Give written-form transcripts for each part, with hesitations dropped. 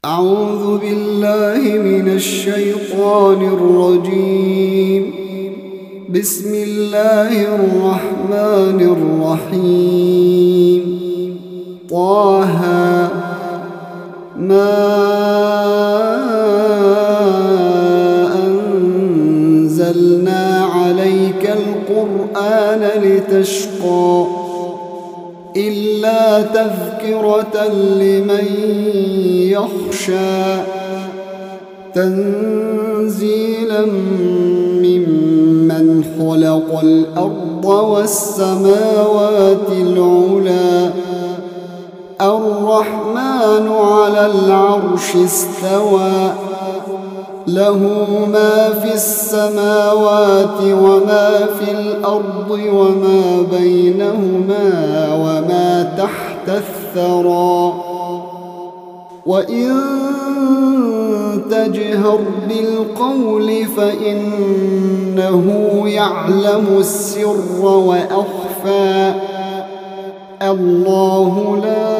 أعوذ بالله من الشيطان الرجيم. بسم الله الرحمن الرحيم. طه ما أنزلنا عليك القرآن لتشقى إلا تذكرة لمن يخشى تنزيلا ممن خلق الأرض والسماوات العلى الرحمن على العرش استوى له ما في السماوات وما في الأرض وما بينهما وما تحت الثرى وإن تجهر بالقول فإنه يعلم السر وأخفى الله لا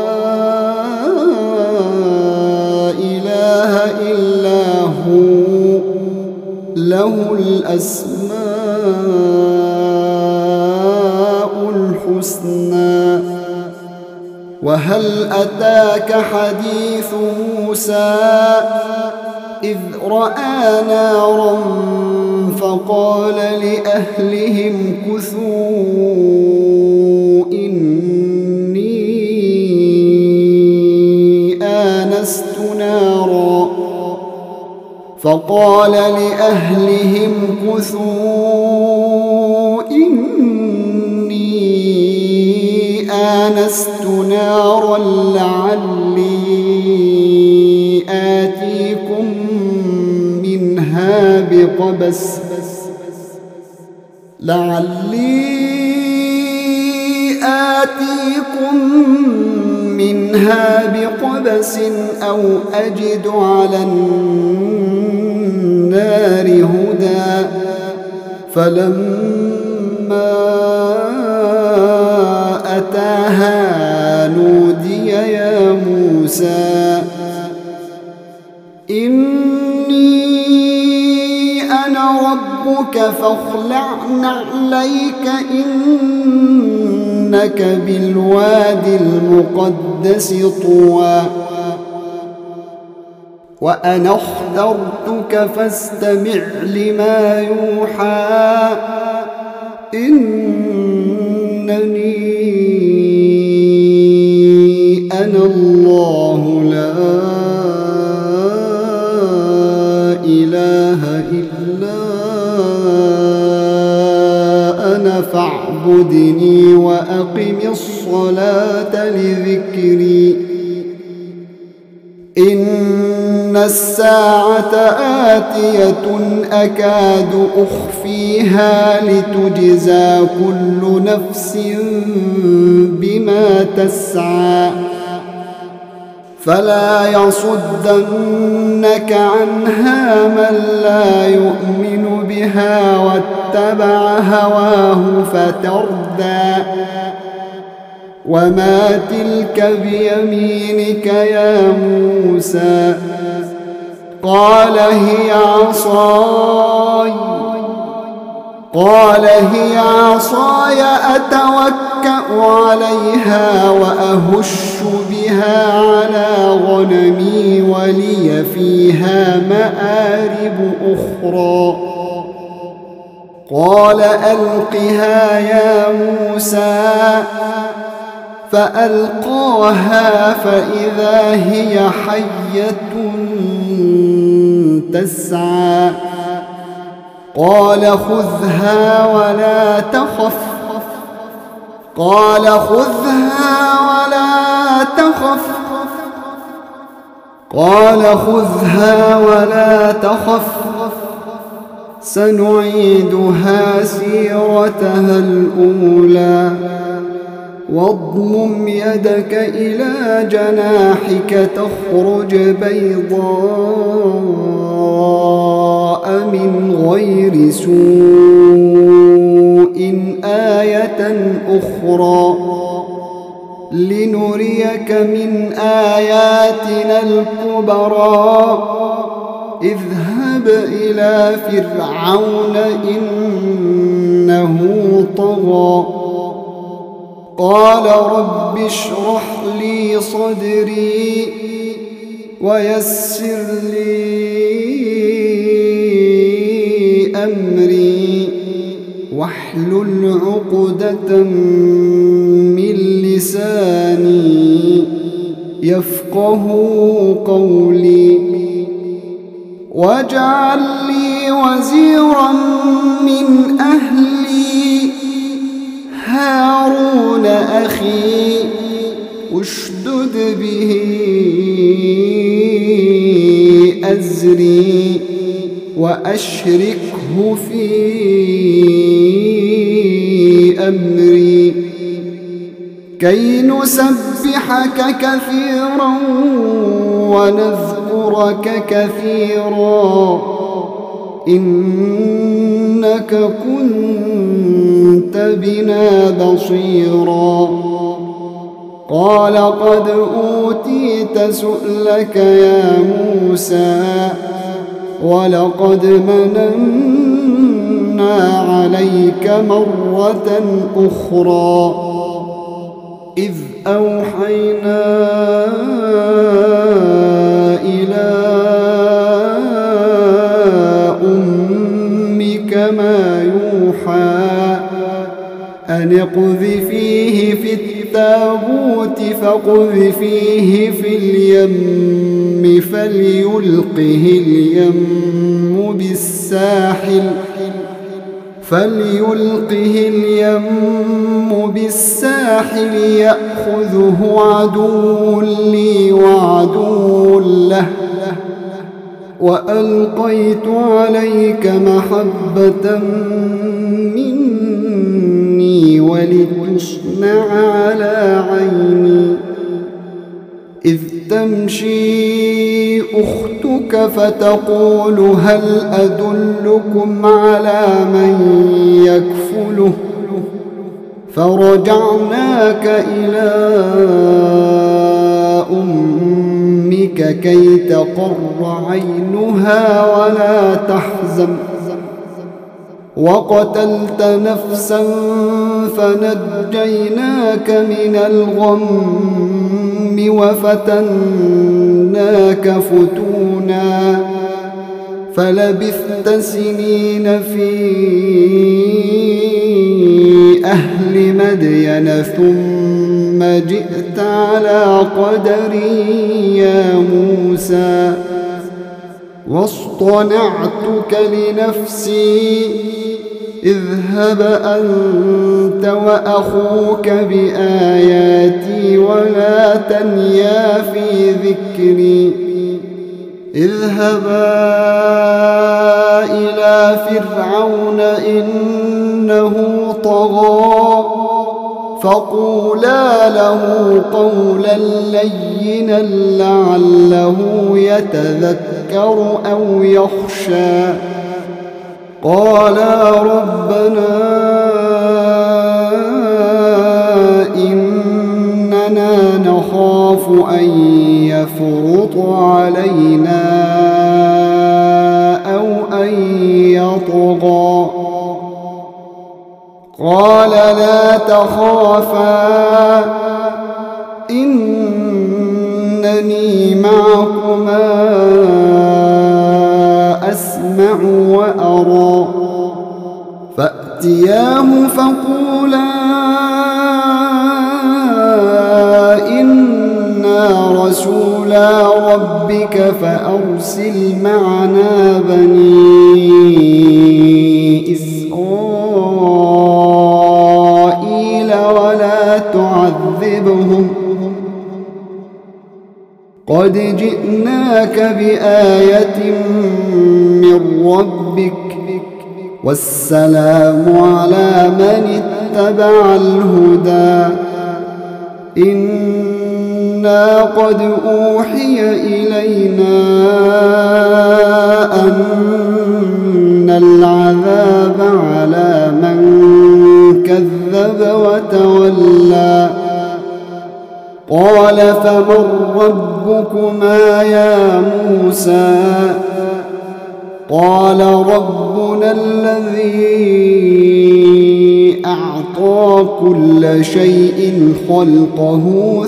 إله إلا هو له الأسماء الحسنى. وهل أتاك حديث موسى إذ رأى نارا فقال لأهلهم كثوا إني آنست نارا فقال لأهلهم كثوا إني آنست نارا لعلي آتيكم منها بقبس أو أجد على النار هدى فلما أتاها نودي يا موسى إني أنا ربك فاخلع نعليك إنك بالوادي المقدس طوى وأنا اخترتك فاستمع لما يوحى إنني أنا الله لا إله إلا أنا فاعبدني وأقم الصلاة لذكري إن الساعة آتية أكاد أخفيها لتجزى كل نفس بما تسعى فلا يصدنك عنها من لا يؤمن بها واتبع هواه فتردى وما تلك بيمينك يا موسى قال هي عصاي أتوكأ عليها وأهش بها على غنمي ولي فيها مآرب أخرى قال ألقها يا موسى فألقاها فإذا هي حية تسعى قال خذها ولا تخف سنعيدها سيرتها الأولى واضمم يدك إلى جناحك تخرج بيضاء من غير سوء آية أخرى لنريك من آياتنا الكبرى اذهب إلى فرعون إنه طغى قال رب اشرح لي صدري ويسر لي أمري واحلل عقدة من لساني يفقه قولي واجعل لي وزيرا من أهلي هارون أخي اشدد به أزري وأشركه في أمري كي نسبحك كثيرا ونذكرك كثيرا إنك كنت بنا بصيرا قال قد أوتيت سؤلك يا موسى ولقد مننا عليك مرة أخرى إذ أوحينا إلى أمك ما يوحى أن اقذفيه في التابوت فاقذفيه في اليم فليلقه اليم بالساحل يأخذه عدو لي وعدو له وألقيت عليك محبة مني ولتصنع على عيني إذ تمشي أختك فتقول هل أدلكم على من يكفله فرجعناك إلى أمك كي تقر عينها ولا تحزن وقتلت نفسا فنجيناك من الغم وفتناك فتونا فلبثت سنين في أهل مدين ثم جئت على قدري يا موسى واصطنعتك لنفسي اذهب أنت وأخوك بآياتي ولا تنيا في ذكري اذهبا إلى فرعون إنه طغى فقولا له قولا لينا لعله يتذكر أو يخشى قالا ربنا إننا نخاف أن يفرط علينا أو أن يطغى قال لا تخافا إنني معكما أسمع وأرى فأتياه فقولا إنا رسولا ربك فأرسل معنا بني إسرائيل ولا تعذبهم قد جئناك بآية من ربك والسلام على من اتبع الهدى إنا قد أوحي إلينا أن العذاب على من كذب وتولى يا موسى قال ربنا الذي أعطى كل شيء خلقه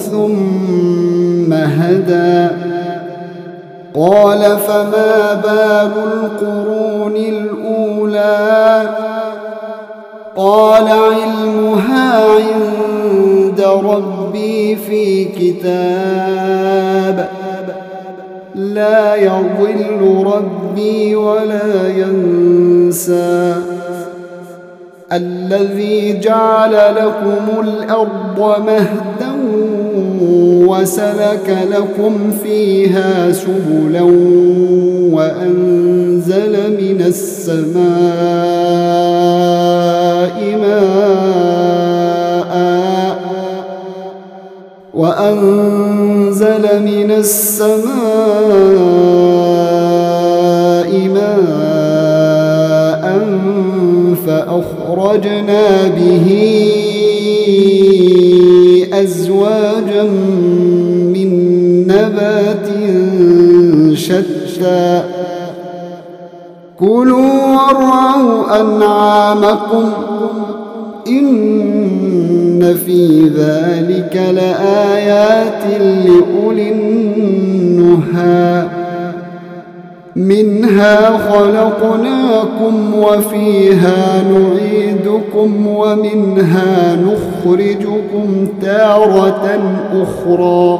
ثم هدى قال فما بال القرون الأولى قال علمها عند ربي في كتاب لا يضل ربي ولا ينسى الذي جعل لكم الأرض مهدا وسلك لكم فيها سبلا وأنزل من السماء ماء فأخرجنا به أزواجا من نبات شتى كلوا وارعوا أنعامكم إن في ذلك لآيات لأولي النهى منها خلقناكم وفيها نعيدكم ومنها نخرجكم تارة أخرى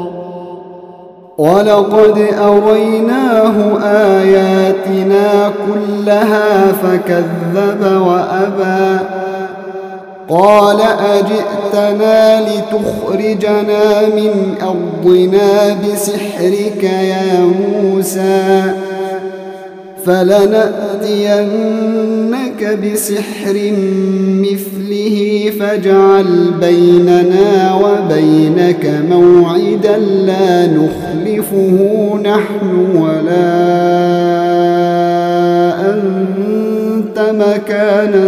ولقد أريناه آياتنا كلها فكذب وأبى قال أجئتنا لتخرجنا من أرضنا بسحرك يا موسى فلنأتينك بسحر مثله فاجعل بيننا وبينك موعدا لا نخلفه نحن ولا أنت مكانا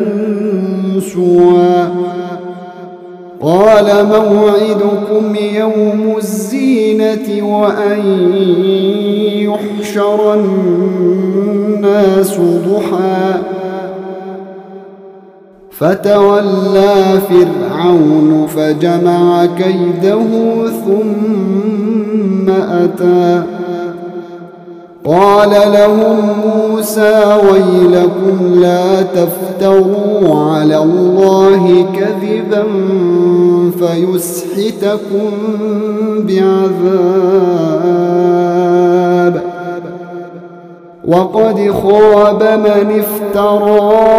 سوى قال موعدكم يوم الزينة وأن يحشر الناس ضحى فتولى فرعون فجمع كيده ثم أتى قال لهم موسى ويلكم لا تفتروا على الله كذبا فيسحتكم بعذاب وقد خاب من افترى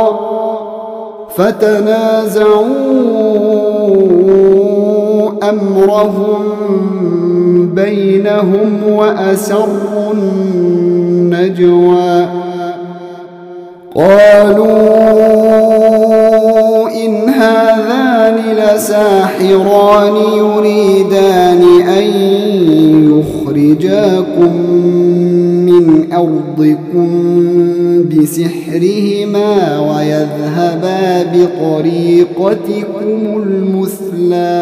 فتنازعوا أمرهم بينهم وأسروا النجوى قالوا إن هذان لساحران يريدان أن يخرجاكم من أرضكم بسحرهما ويذهبا بطريقتكم المثلى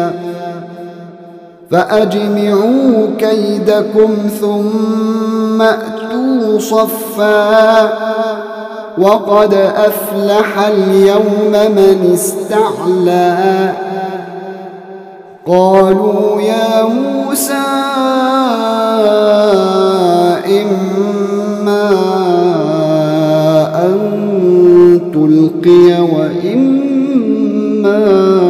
فأجمعوا كيدكم ثم أتوا صفا وقد أفلح اليوم من استعلى قالوا يا موسى إما أن تلقي وإما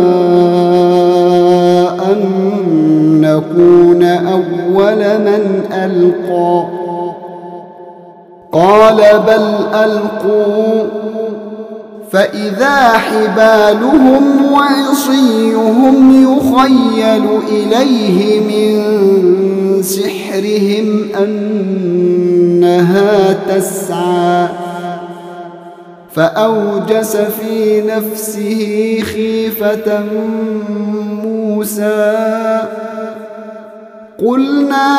أن نكون أول من ألقى قال بل ألقوا فإذا حبالهم وعصيهم يخيل إليه من سحرهم أنها تسعى فأوجس في نفسه خيفة موسى قلنا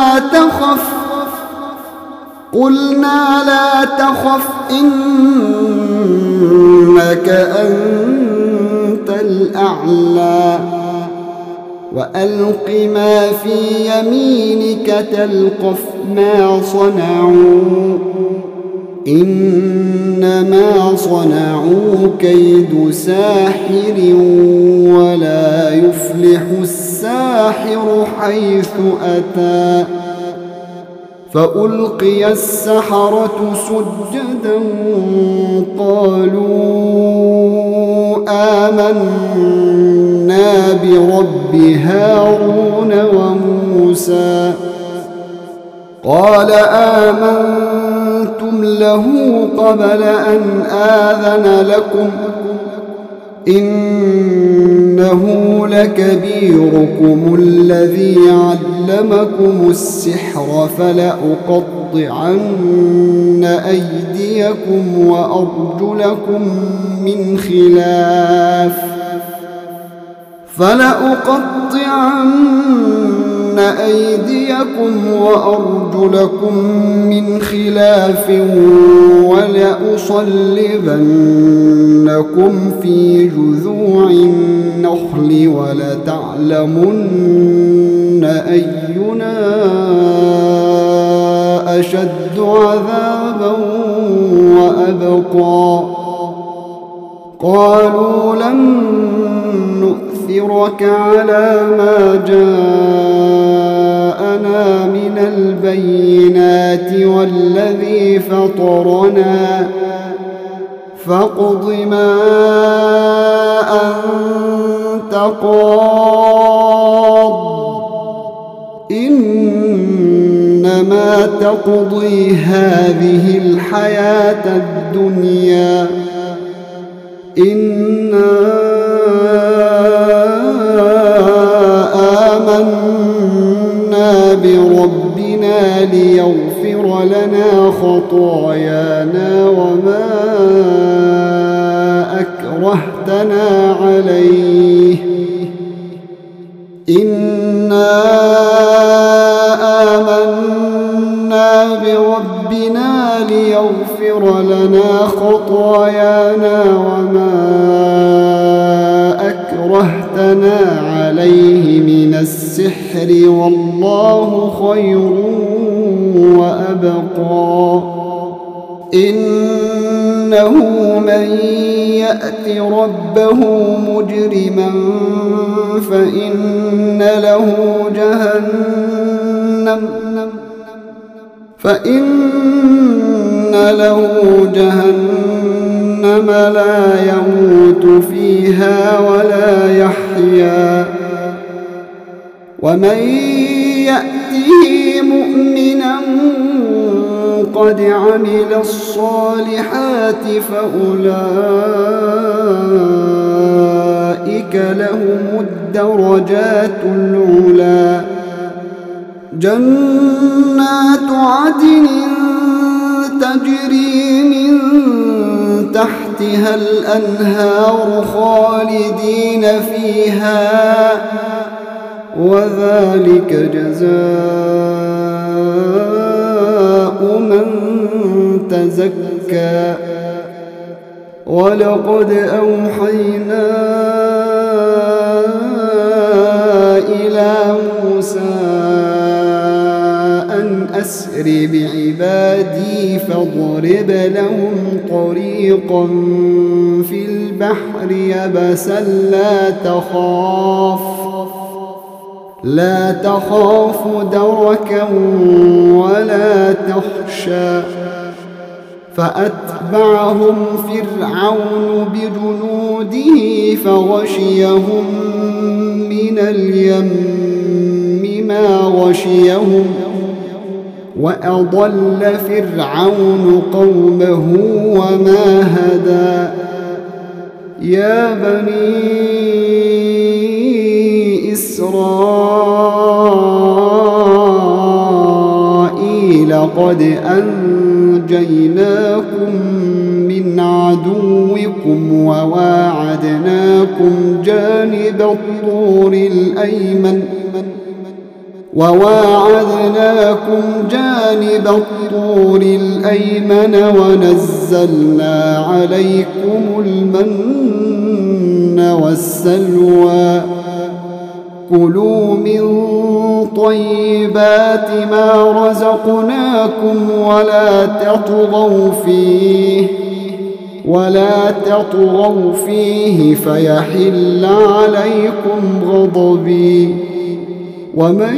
لا تخف إنك أنت الأعلى وألق ما في يمينك تلقف ما صنعوا إنما صنعوا كيد ساحر ولا يفلح الساحر حيث أتى فألقي السحرة سجدا قالوا آمنا برب هارون وموسى قال آمنتم له قبل أن آذن لكم إنه لكبيركم الذي علمكم السحر فلأقطعن أيديكم وأرجلكم من خلاف ولأصلبنكم في جذوع النخل ولتعلمن أينا أشد عذابا وأبقى قالوا لن نؤثرك على ما جاءنا من البينات والذي فطرنا فاقض ما أنت قاض إنما تقضي هذه الحياة الدنيا إنا آمنا بربنا ليغفر لنا خطايانا وما أكرهتنا عليه إنا آمنا بربنا ليغفر لنا خطايانا وما أكرهتنا عليه من السحر والله خير وأبقى إنه من يأت ربه مجرما فإن له جهنم لا يموت فيها ولا يحيا ومن يأته مؤمنا قد عمل الصالحات فأولئك لهم الدرجات العلى جنات عدن تجري من تحتها الأنهار خالدين فيها وذلك جزاء من تزكى ولقد أوحينا إلى موسى أن أسر بعبادي فاضرب لهم طريقا في البحر يبسا لا تخاف دركا ولا تخشى فأتبعهم فرعون بجنوده فغشيهم من اليم ما غشيهم وأضل فرعون قومه وما هدى يا بني إسرائيل قد أنجيناكم من عدوكم وواعدناكم جانب الطور الأيمن ونزلنا عليكم المن والسلوى كلوا من طيبات ما رزقناكم ولا تطغوا فيه فيحل عليكم غضبي ومن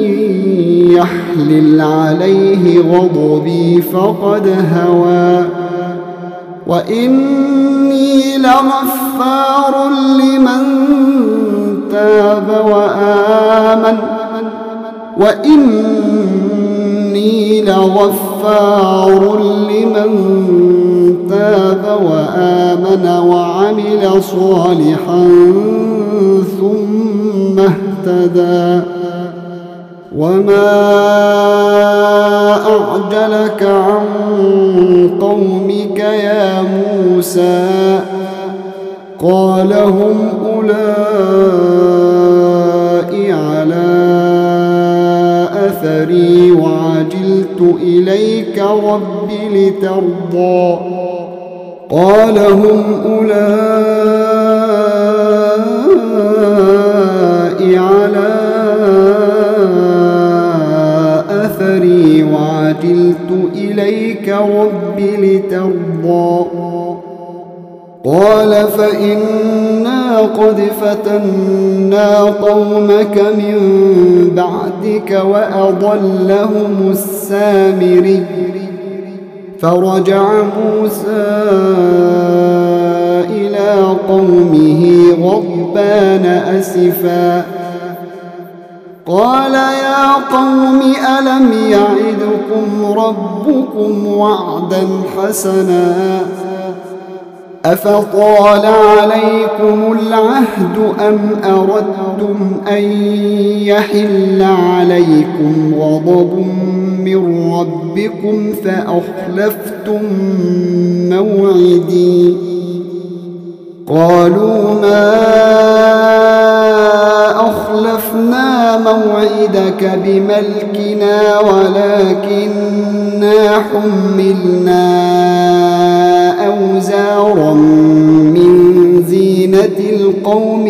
يحلل عليه غضبي فقد هوى وإني لغفار لمن تاب وآمن وعمل صالحا ثم اهتدى وما أعجلك عن قومك يا موسى قال هم أولئك على أثري وعجلت إليك رب لترضى قال هم أولئك على أثري وعجلت إليك رب لترضى قال فإنا قد فتنا قومك من بعدك وأضلهم السامري فرجع موسى إلى قومه غضبان أسفا قال يا قوم ألم يعدكم ربكم وعدا حسنا أفطال عليكم العهد أم أردتم أن يحل عليكم غضب من ربكم فأخلفتم موعدي قالوا ما أخلفنا موعدك بملكنا ولكننا حملنا أوزارا من زينة القوم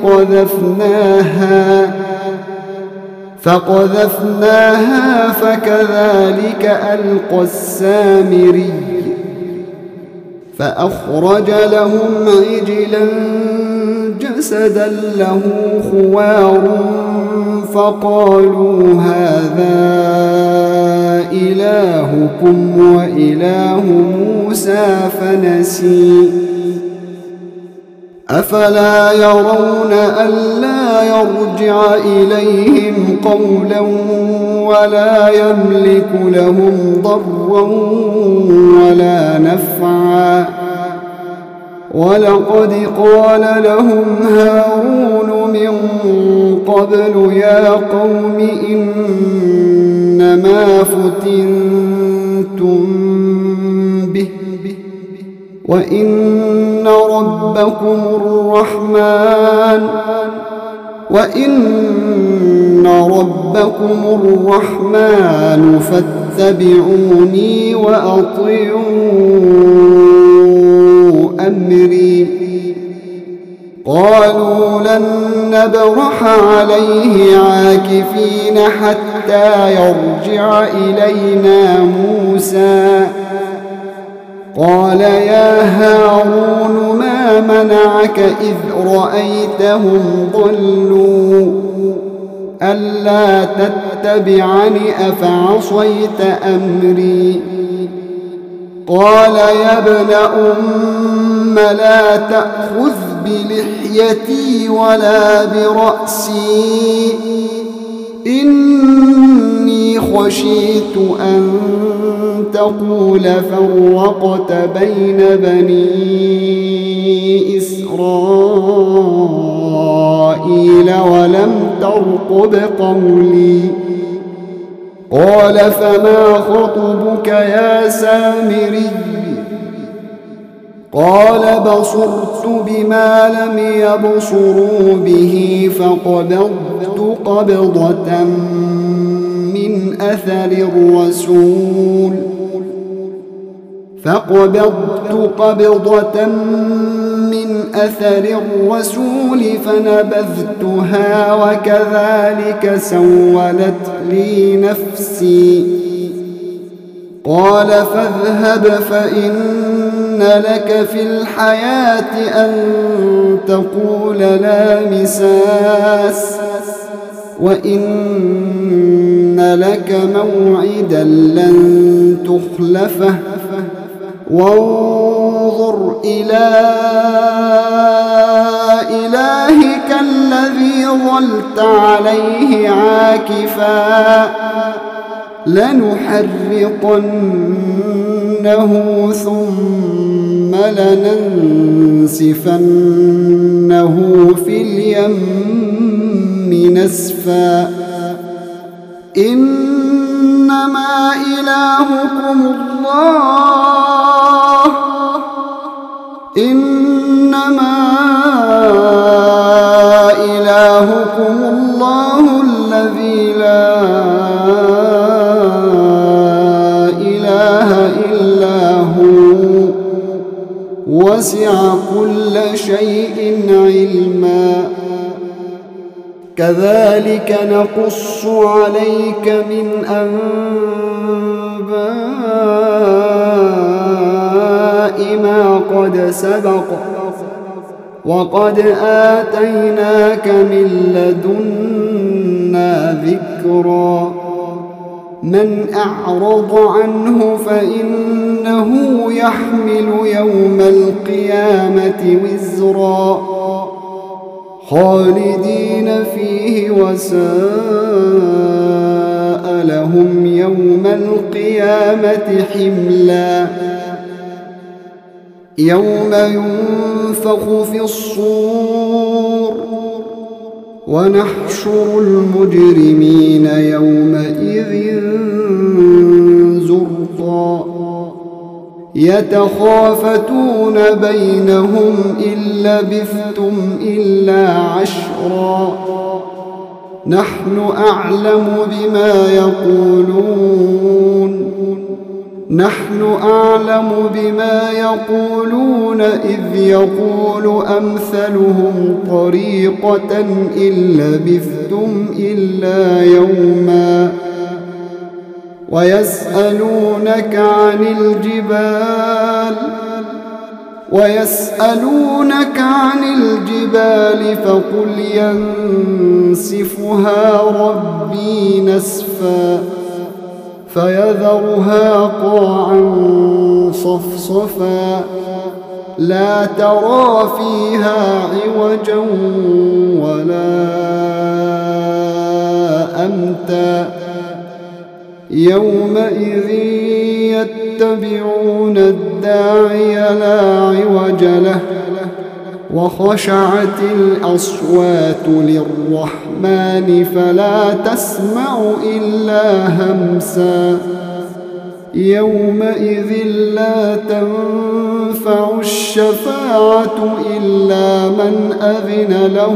فقذفناها فكذلك ألقى السامري فأخرج لهم عجلا جسدا له خوار فقالوا هذا إلهكم وإله موسى فنسي أفلا يرون ألا يرجع إليهم قولا ولا يملك لهم ضرا ولا نفعا ولقد قال لهم هارون من قبل يا قوم إنما فتنتم به وإن ربكم الرحمن فاتبعوني وأطيعوا أمري قالوا لن نبرح عليه عاكفين حتى يرجع إلينا موسى قال يا هارون ما منعك إذ رأيتهم ضلوا ألا تتبعني أفعصيت أمري قال يا ابن أم لا تأخذ بلحيتي ولا برأسي إني خشيت أن تقول فرقت بين بني إسرائيل ولم ترقب قولي قال فما خطبك يا سامري قال بصرت بما لم يبصروا به فقبضت قبضة من أثر الرسول فقبضت قبضة من أثر الرسول فنبذتها وكذلك سولت لي نفسي. قال فاذهب فإن لك في الحياة أن تقول لا مساس وإن لك موعدا لن تخلفه وانظر إلى إلهك الذي ظلت عليه عاكفا لنحرقنه ثم لننسفنه في اليم نسفا. إنما إلهكم الله الذي لا إله إلا هو وسع كل شيء علما. كذلك نقص عليك من أنباء ما قد سبق وقد آتيناك من لدنا ذكرا. من أعرض عنه فإنه يحمل يوم القيامة وزرا خالدين فيه وساء لهم يوم القيامة حملا. يوم ينفخ في الصور ونحشر المجرمين يومئذ زرقا يتخافتون بينهم إن لبثتم إلا عشرا نحن أعلم بما يقولون إذ يقول أمثلهم طريقة إن لبثتم إلا يوما ويسألونك عن الجبال فقل ينسفها ربي نسفا فيذرها قاعا صفصفا لا ترى فيها عوجا ولا أمتا يومئذ يتبعون الداعي لا عوج له وخشعت الأصوات للرحمن فلا تسمع إلا همسا يومئذ لا تنفع الشفاعة إلا من أذن له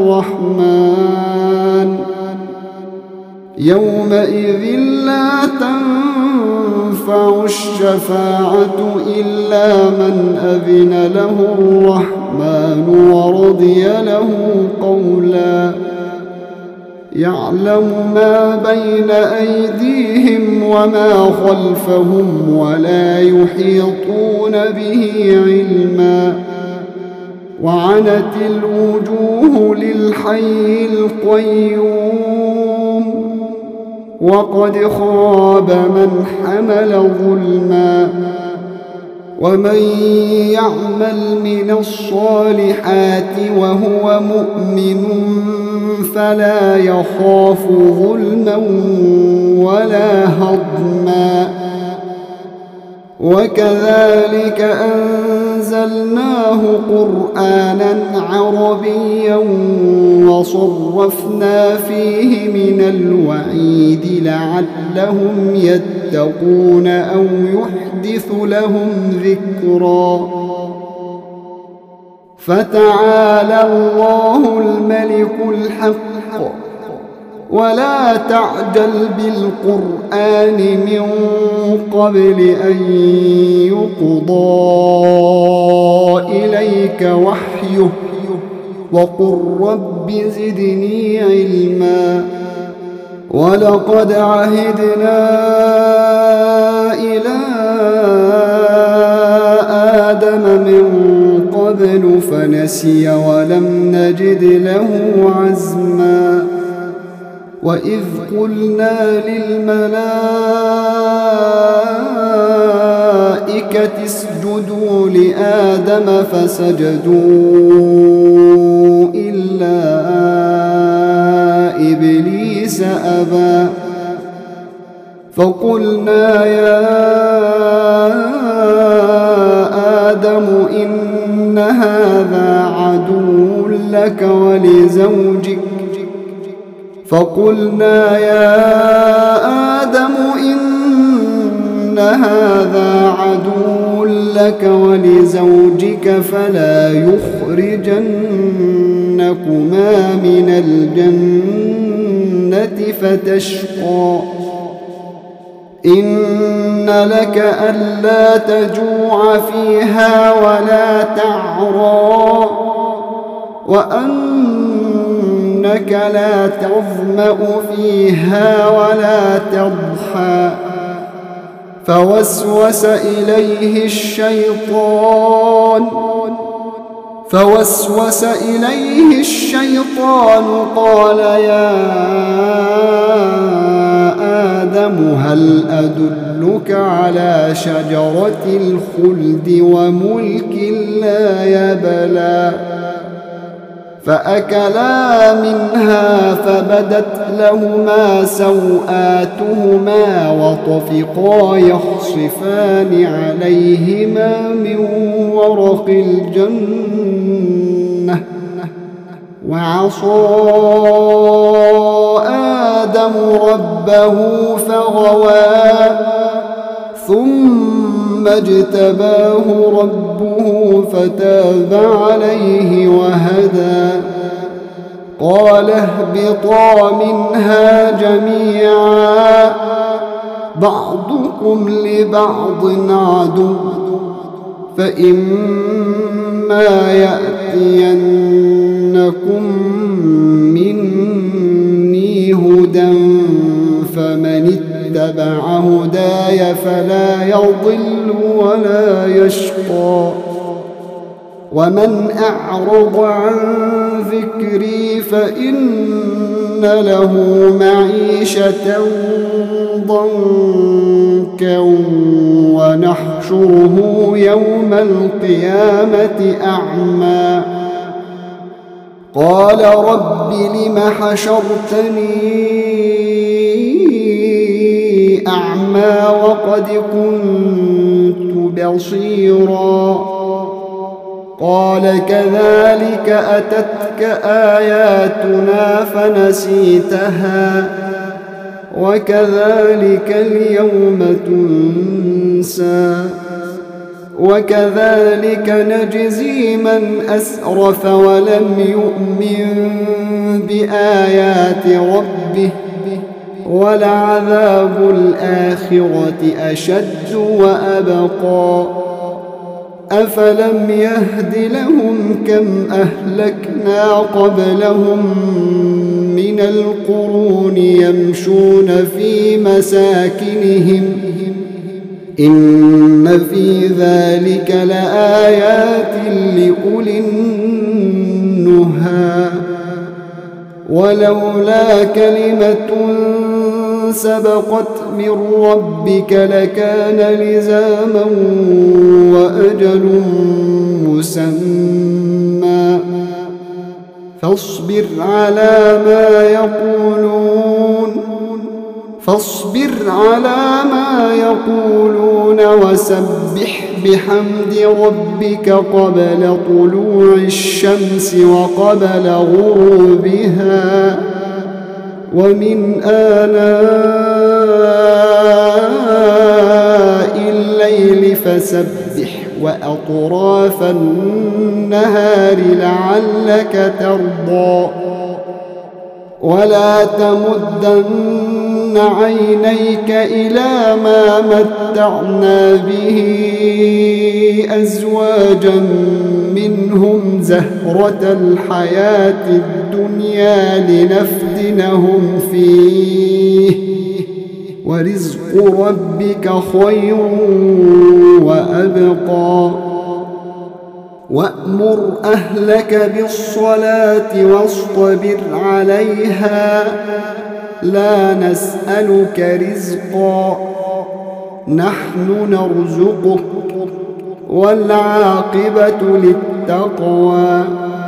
الرحمن يومئذ لا تنفع الشفاعة إلا من أذن له الرحمن ورضي له قولا يعلم ما بين أيديهم وما خلفهم ولا يحيطون به علما وعنت الوجوه للحي القيوم وقد خاب من حمل ظلما ومن يعمل من الصالحات وهو مؤمن فلا يخاف ظلما ولا هضما وكذلك أنزلناه قرآنا عربيا وصرفنا فيه من الوعيد لعلهم يتقون أو يحدث لهم ذكرا فتعالى الله الملك الحق ولا تعجل بالقرآن من قبل أن يقضى إليك وحيه وقل رب زدني علما ولقد عهدنا إلى آدم من قبل فنسي ولم نجد له عزما وإذ قلنا للملائكة اسجدوا لآدم فسجدوا إلا إبليس أبى فقلنا يا آدم إن هذا عدو لك ولزوجك فلا يخرجنكما من الجنة فتشقى إن لك ألا تجوع فيها ولا تعرى وأنك لا تظمأ فيها ولا تضحى فوسوس إليه الشيطان قال يا آدم هل أدلك على شجرة الخلد وملك لا يبلى فأكلا منها فبدت لهما سوآتهما وطفقا يخصفان عليهما من ورق الجنة وعصى آدم ربه فغوى ثم اجتباه ربه فتاب عليه وهدى قال اهبطا منها جميعا بعضكم لبعض عدو فإما يأتينكم مني هدى فمن اتبع هداي فلا يضل ولا يشقى ومن أعرض عن ذكري فإن له معيشة ضنكا ونحشره يوم القيامة أعمى قال رب لم حشرتني أعمى وقد كنت بصيرا قال كذلك أتتك آياتنا فنسيتها وكذلك اليوم تنسى وكذلك نجزي من أسرف ولم يؤمن بآيات ربه ولعذاب الآخرة أشد وأبقى أفلم يهد لهم كم أهلكنا قبلهم من القرون يمشون في مساكنهم إن في ذلك لآيات لأولي النهى ولولا كلمة سبقت من ربك لكان لزاما وأجل مسمى فاصبر على ما يقولون وسبح بحمد ربك قبل طلوع الشمس وقبل غروبها ومن آلاء الليل فسبح وأطراف النهار لعلك ترضى ولا تمدن عينيك إلى ما متعنا به أزواجا منهم زهرة الحياة الدنيا لنفتنهم فيه ورزق ربك خير وأبقى وأمر أهلك بالصلاة واصطبر عليها لا نسألك رزقا نحن نرزقك والعاقبة للتقوى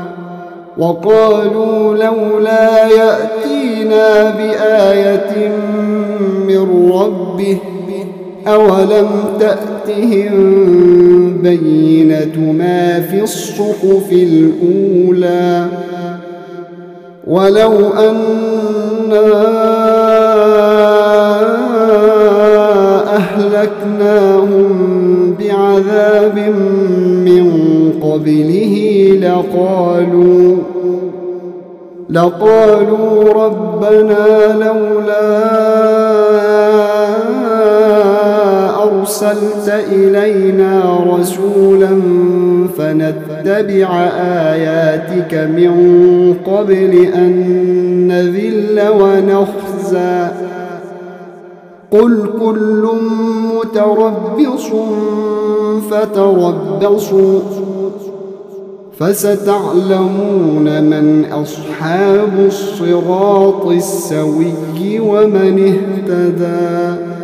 وقالوا لولا يأتينا بآية من ربه أولم تأتهم بينة ما في الصحف الأولى ولو أنا أهلكناهم بعذاب من قبله لقالوا ربنا لولا أرسلت إلينا رسولا فنتبع آياتك من قبل أن نذل ونخزى قل كل متربص فتربصوا فستعلمون من أصحاب الصراط السوي ومن اهتدى